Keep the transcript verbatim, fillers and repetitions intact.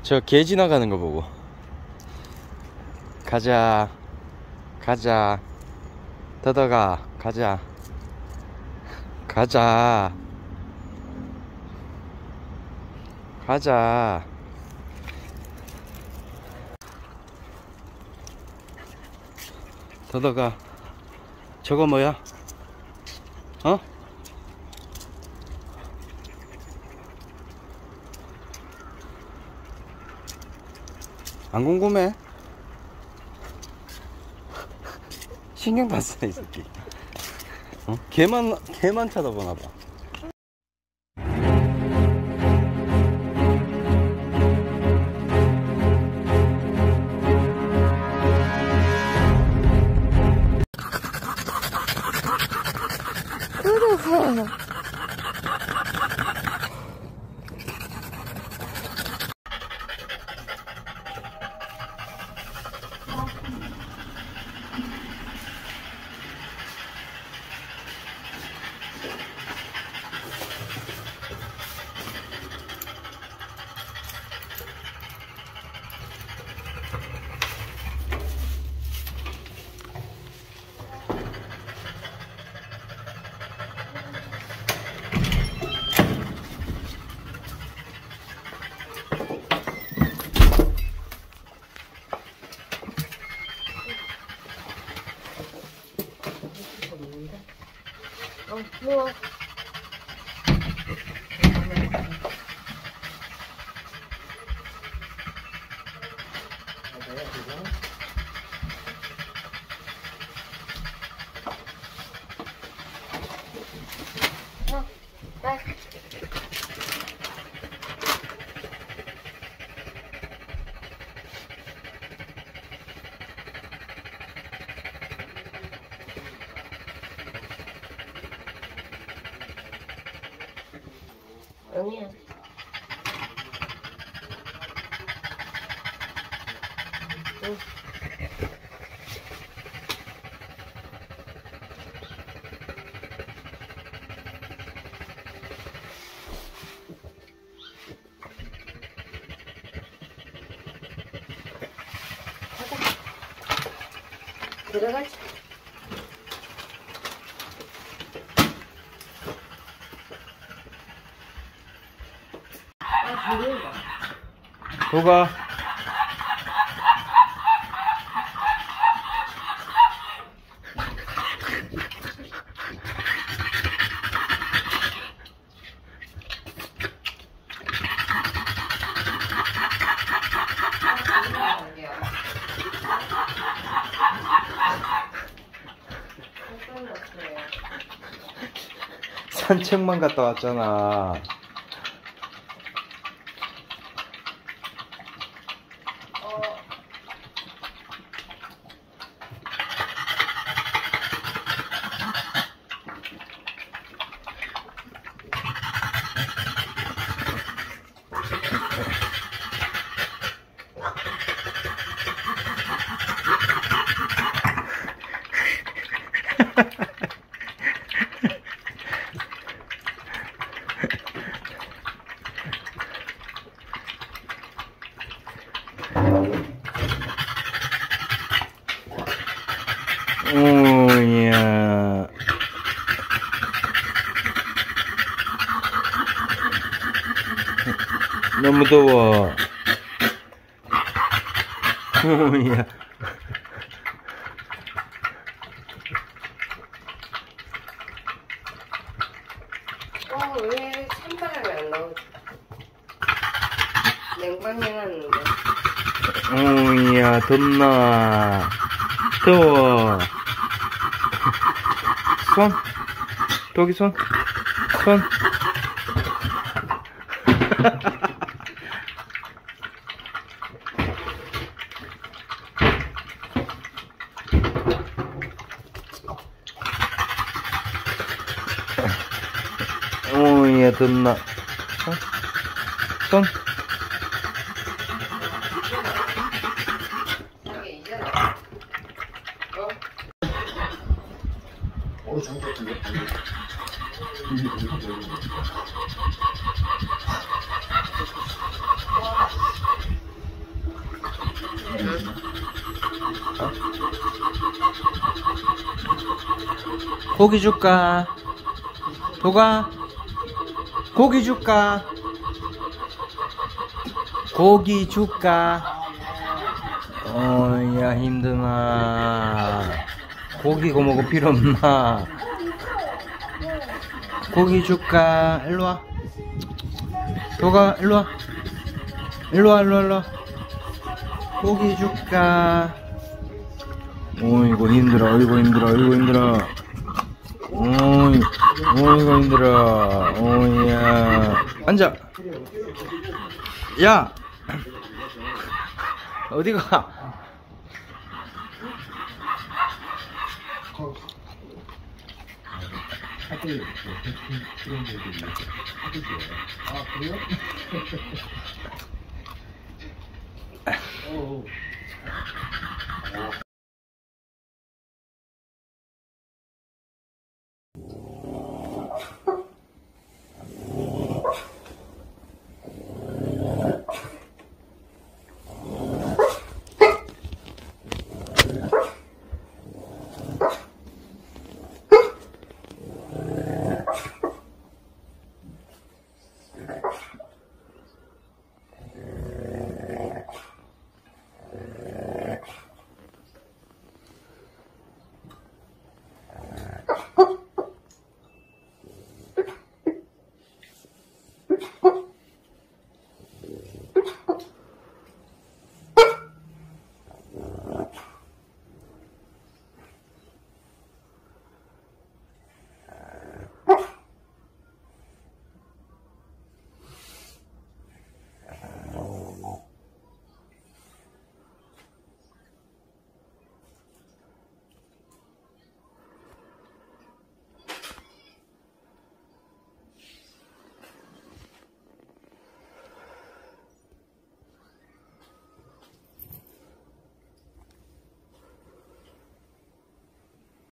저 개 지나가는 거 보고 가자 가자 더더가 가자 가자 가자. 더더가 저거 뭐야? 어? 안 궁금해? 신경 봤어 이 새끼. 어? 개만 개만 쳐다보나 봐. 어, 누워. 어, 나. 영희야. 응. 가자. 들어가자. 도가 산책만 갔다 왔잖아. 오야 너무 더워. 오야 어, 왜 찬바람이 안 나오지? 냉방 해놨는데. 오야 덥나 더워. 손 도기 손 손. 오야 덥나 손 손. 어, 좋은 것 같은데? 어? 고기 줄까? 도가? 고기 줄까? 고기 줄까? 어야 힘드나. 고기 고 먹을 필요 없나? 고기 줄까? 일로와. 도가 일로와. 일로와 일로와 일로와. 고기 줄까? 어이구 힘들어. 어이구 힘들어. 어이구 힘들어. 어이, 어이구 힘들어. 어이야. 앉아. 야. 어디가? 아, 그래요? 어.